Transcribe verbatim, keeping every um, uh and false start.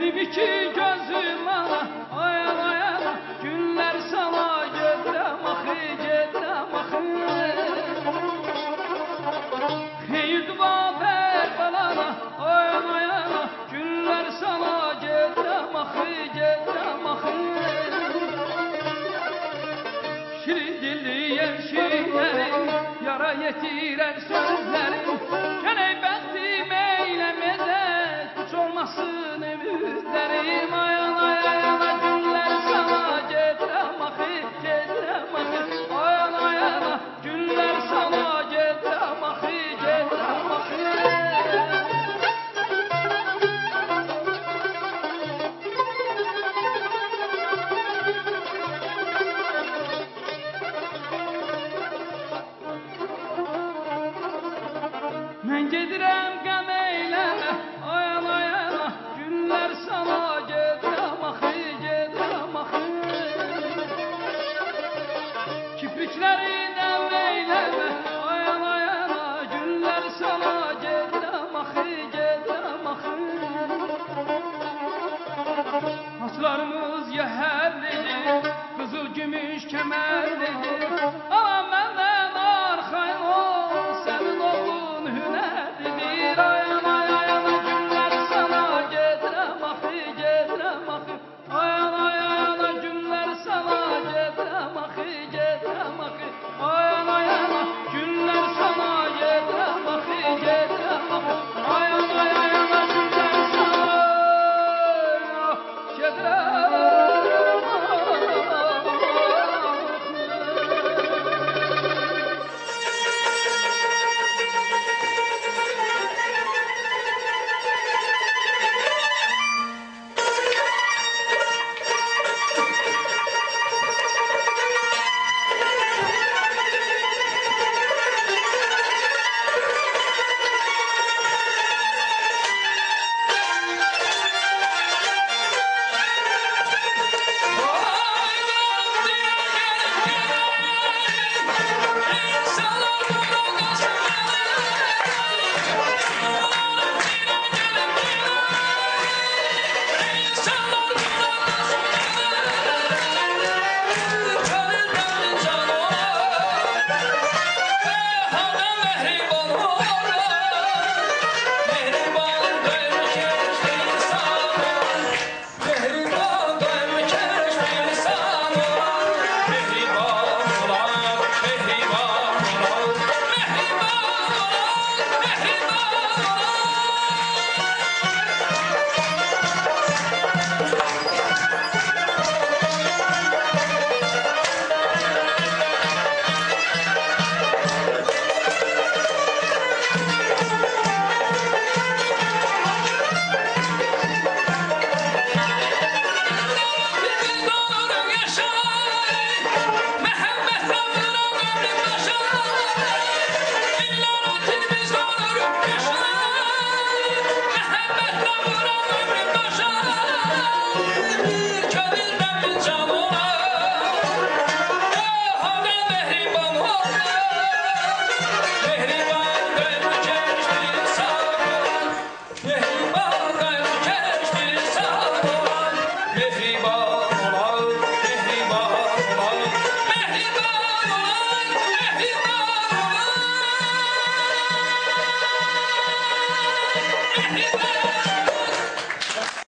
Benim iki gözüm ana, ayan ayan, günler sana gedem axı, gedem axı. Xeyir dua ver balana, ayan ayan, günler sana gedem axı, gedem axı. Şirin dilli hemşirerim, yara yetiren sözlerim, gene bəxtim eylemede güç olmasın ümitlerim. Ayan ayan, günler sana gedem axı, gedem axı. Ayan ayan, günler sana gedem axı, gedem axı. Mən gedirəm qəm eyləmə, ayan ayana, günlər sana gedəm axı, gedəm axı. Kiprikləri dəm eyləmə, ayan ayana, günlər sana gedəm axı, gedəm axı. Saçlarımız yəhərlidir, qızıl gümüş kəmərlidir, ama məndən arxayın ol, sənin oğlun hünərlidir. Ayan ayan, günlər sana gedəm axı, gedəm axı. Ayan ayan, günlər sana gedəm axı, gedəm axı. Ayan ayan, günlər sana gedəm axı, gedəm axı. Ayan ayan, günlər sana gedəm axı. Hey!